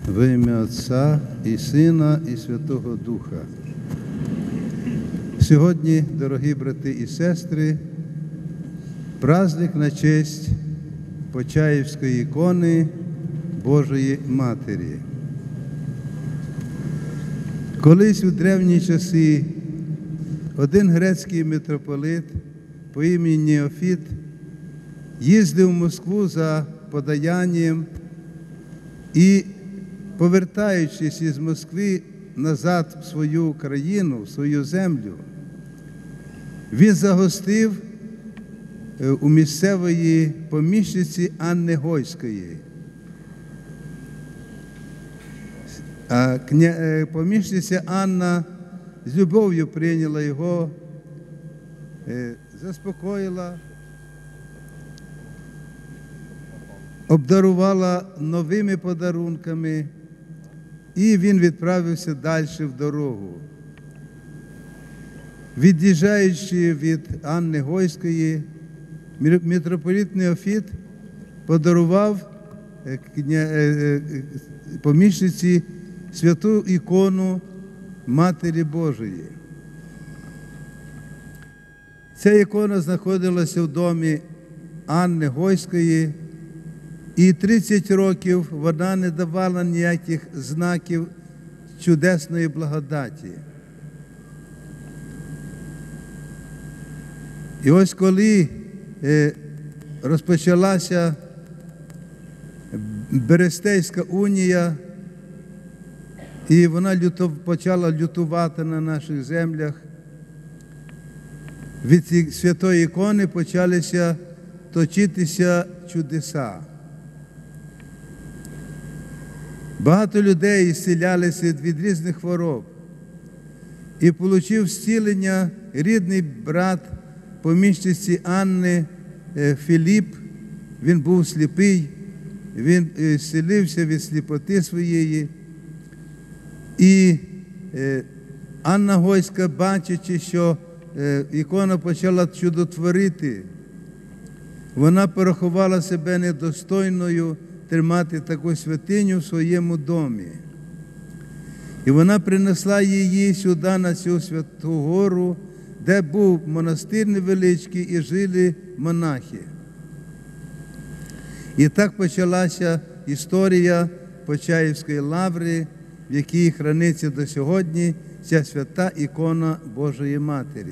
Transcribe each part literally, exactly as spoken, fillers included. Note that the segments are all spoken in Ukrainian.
Во ім'я Отця і Сина, і Святого Духа. Сьогодні, дорогі брати і сестри, праздник на честь Почаївської ікони Божої Матері. Колись у древні часи один грецький митрополит по імені Неофіт їздив в Москву за подаянням і, повертаючись із Москви назад в свою країну, в свою землю, він загостив у місцевої поміщиці Анни Гойської. А поміщиця Анна з любов'ю прийняла його, заспокоїла, обдарувала новими подарунками, і він відправився далі в дорогу. Від'їжджаючи від Анни Гойської, митрополит Неофіт подарував поміщиці святу ікону Матері Божої. Ця ікона знаходилася в домі Анни Гойської, і тридцять років вона не давала ніяких знаків чудесної благодаті. І ось коли розпочалася Берестейська унія, і вона почала лютувати на наших землях, від святої ікони почалися точитися чудеса. Багато людей зцілялися від різних хвороб. І отримав зцілення рідний брат поміщиці Анни Філіп. Він був сліпий, він зцілився від сліпоти своєї. І Анна Гойська, бачачи, що ікона почала чудотворити, вона порахувала себе недостойною тримати таку святиню в своєму домі. І вона принесла її сюди, на цю святу гору, де був монастир невеличкий і жили монахи. І так почалася історія Почаївської лаври, в якій храниться до сьогодні ця свята ікона Божої Матері.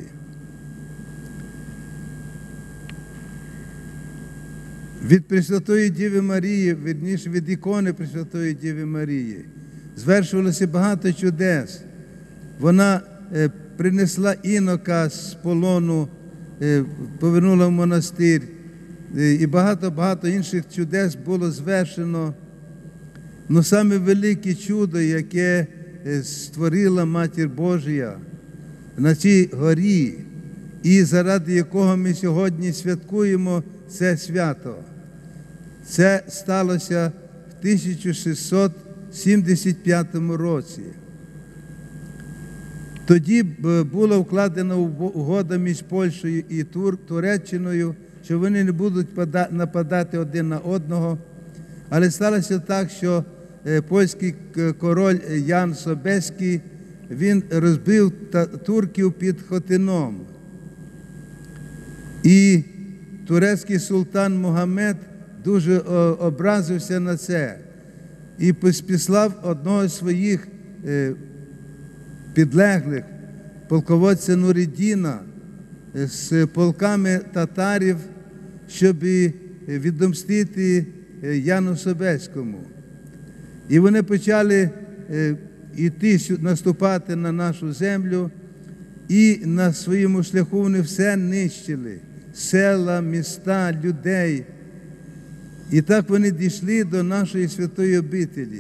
Від Пресвятої Діви Марії, вірніше, від ікони Пресвятої Діви Марії, звершувалося багато чудес. Вона принесла інока з полону, повернула в монастир, і багато-багато інших чудес було звершено. Но саме велике чудо, яке створила Матір Божа на цій горі, і заради якого ми сьогодні святкуємо це свято, це сталося в тисяча шістсот сімдесят п'ятому році. Тоді була укладена угода між Польщею і Туреччиною, що вони не будуть нападати один на одного. Але сталося так, що польський король Ян Собеський, він розбив турків під Хотином. І турецький султан Мухаммед дуже образився на це і поспіслав одного з своїх підлеглих, полководця Нуриддіна, з полками татарів, щоб відомстити Яну Собеському. І вони почали йти, наступати на нашу землю, і на своєму шляху вони все нищили. Села, міста, людей. І так вони дійшли до нашої святої обителі.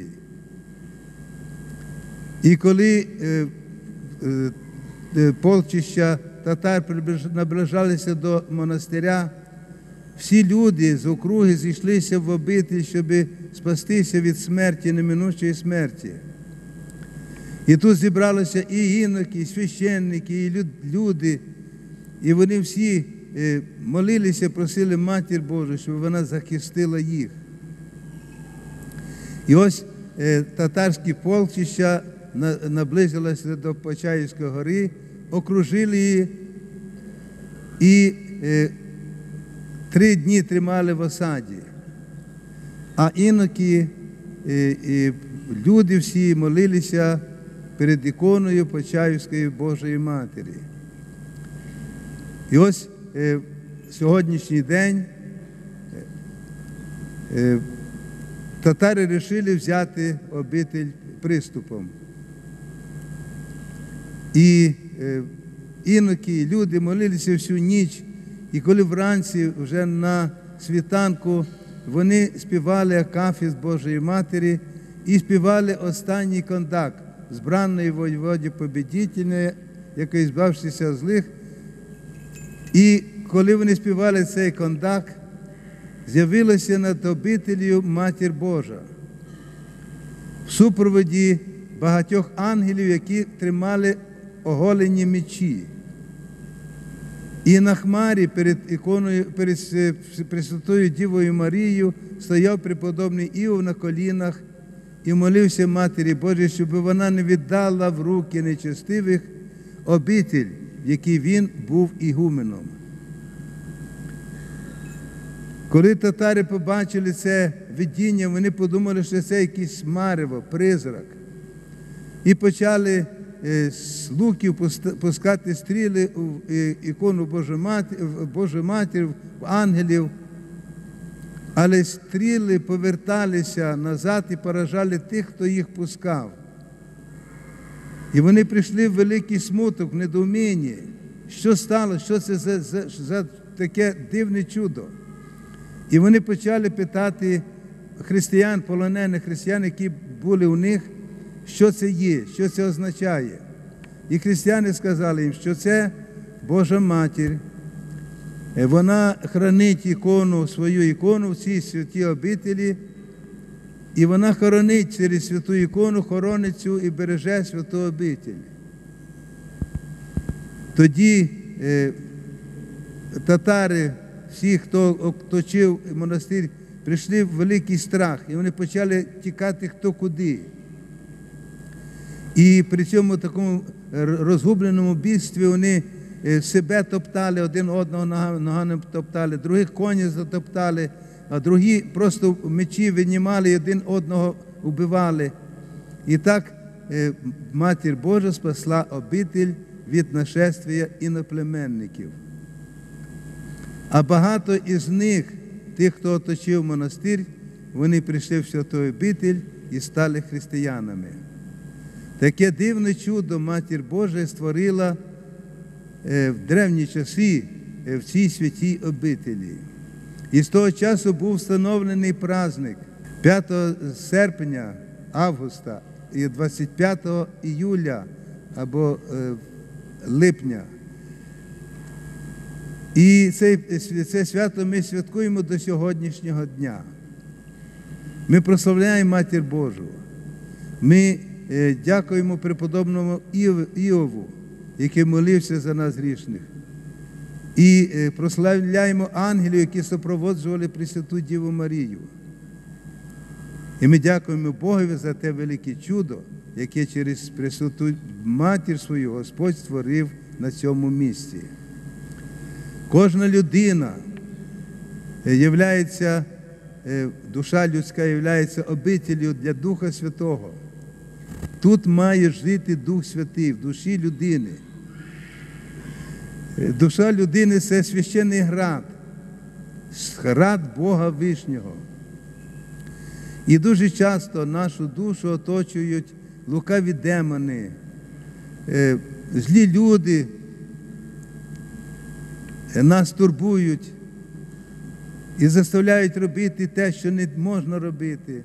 І коли е, е, полчища татар наближалися до монастиря, всі люди з округи зійшлися в обитель, щоб спастися від смерті, неминучої смерті. І тут зібралися і іноки, і священники, і люди, і вони всі молилися, просили Матір Божу, щоб вона захистила їх. І ось татарські полчища наблизилися до Почаївської гори, окружили її і три дні тримали в осаді. А іноки і люди всі молилися перед іконою Почаївської Божої Матері. І ось е, сьогоднішній день е, татари вирішили взяти обитель приступом. І е, іноки люди молилися всю ніч, і коли вранці вже на світанку вони співали акафіст Божої Матері і співали останній кондак збранної воєводі побідітельної, який збавшися злих. І коли вони співали цей кондак, з'явилася над обителею Матір Божа в супроводі багатьох ангелів, які тримали оголені мечі. І на хмарі перед іконою, перед Пресвятою Дівою Марією стояв преподобний Іов на колінах і молився Матері Божій, щоб вона не віддала в руки нечестивих обитель, в якій він був ігуменом. Коли татари побачили це видіння, вони подумали, що це якийсь марево, призрак. І почали з луків пускати стріли в ікону Божої Матері, в ангелів. Але стріли поверталися назад і поражали тих, хто їх пускав. І вони прийшли в великий смуток, в недоумінні. Що стало? Що це за, за, за таке дивне чудо? І вони почали питати християн, полонених християн, які були у них, що це є, що це означає. І християни сказали їм, що це Божа Матір. Вона хранить ікону, свою ікону в цій святій обителі, і вона хоронить через святу ікону, хоронить цю і береже святу обитель. Тоді е, татари, всі, хто оточив монастир, прийшли в великий страх, і вони почали тікати хто куди. І при цьому такому розгубленому бігстві вони себе топтали, один одного ногами топтали, других коні затоптали, а другі просто мечі винімали і один одного убивали. І так Матір Божа спасла обитель від нашествия іноплеменників. А багато із них, тих, хто оточив монастир, вони прийшли в святу обитель і стали християнами. Таке дивне чудо Матір Божа створила в древні часи в цій святій обителі. І з того часу був встановлений праздник п'ятого серпня, августа і двадцять п'ятого іюля або липня. І це, це свято ми святкуємо до сьогоднішнього дня. Ми прославляємо Матір Божу. Ми дякуємо преподобному Іову, який молився за нас грішних. І прославляємо ангелів, які супроводжували Пресвяту Діву Марію. І ми дякуємо Богові за те велике чудо, яке через Пресвяту Матір свою Господь створив на цьому місці. Кожна людина являється, душа людська являється обителю для Духа Святого. Тут має жити Дух Святий в душі людини. Душа людини – це священний град, град Бога Вишнього. І дуже часто нашу душу оточують лукаві демони, злі люди, нас турбують і заставляють робити те, що не можна робити.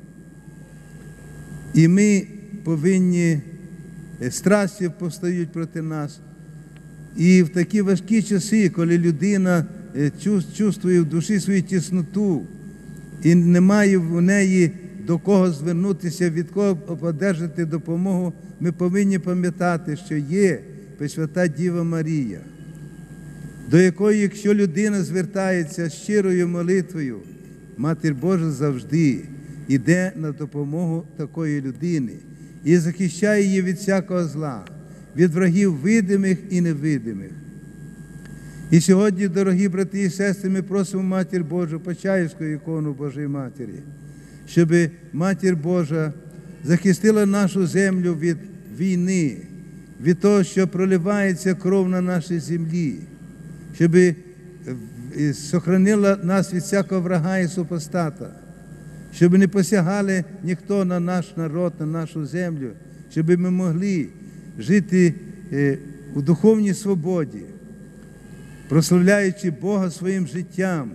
І ми повинні, страсті повстають проти нас. І в такі важкі часи, коли людина чувствує в душі свою тісноту і немає в неї до кого звернутися, від кого одержати допомогу, ми повинні пам'ятати, що є Пресвята Діва Марія, до якої, якщо людина звертається з щирою молитвою, Матір Божа завжди іде на допомогу такої людини і захищає її від всякого зла, від врагів видимих і невидимих. І сьогодні, дорогі брати і сестри, ми просимо Матір Божу, Почаївську ікону Божої Матері, щоб Матір Божа захистила нашу землю від війни, від того, що проливається кров на нашій землі, щоб сохранила нас від всякого врага і супостата, щоб не посягали ніхто на наш народ, на нашу землю, щоб ми могли жити у духовній свободі, прославляючи Бога своїм життям,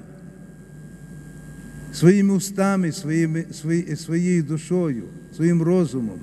своїми устами, своїми, свої, своєю душою, своїм розумом,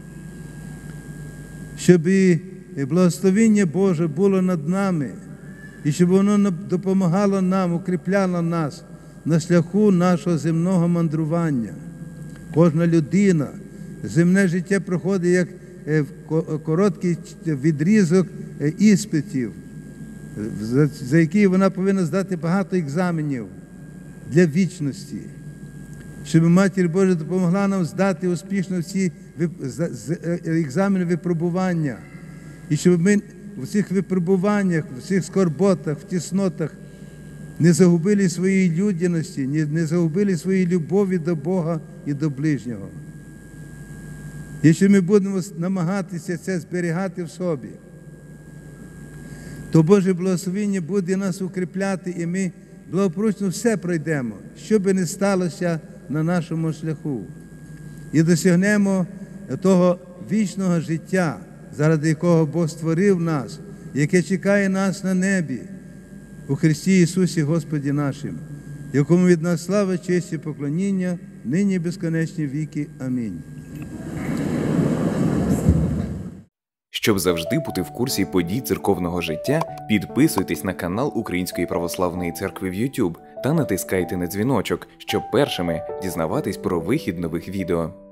щоб благословення Боже було над нами, і щоб воно допомагало нам, укріпляло нас на шляху нашого земного мандрування. Кожна людина, земне життя проходить як короткий відрізок іспитів, за які вона повинна здати багато екзаменів для вічності, щоб Матір Божа допомогла нам здати успішно всі екзамени випробування, і щоб ми в цих випробуваннях, в цих скорботах, в тіснотах не загубили своєї людяності, не загубили своєї любові до Бога і до ближнього. Якщо ми будемо намагатися це зберігати в собі, то Боже благословення буде нас укріпляти, і ми благополучно все пройдемо, що би не сталося на нашому шляху. І досягнемо того вічного життя, заради якого Бог створив нас, яке чекає нас на небі, у Христі Ісусі Господі нашим, якому від нас слава, честь і поклоніння, нині і безконечні віки. Амінь. Щоб завжди бути в курсі подій церковного життя, підписуйтесь на канал Української Православної Церкви в YouTube та натискайте на дзвіночок, щоб першими дізнаватись про вихід нових відео.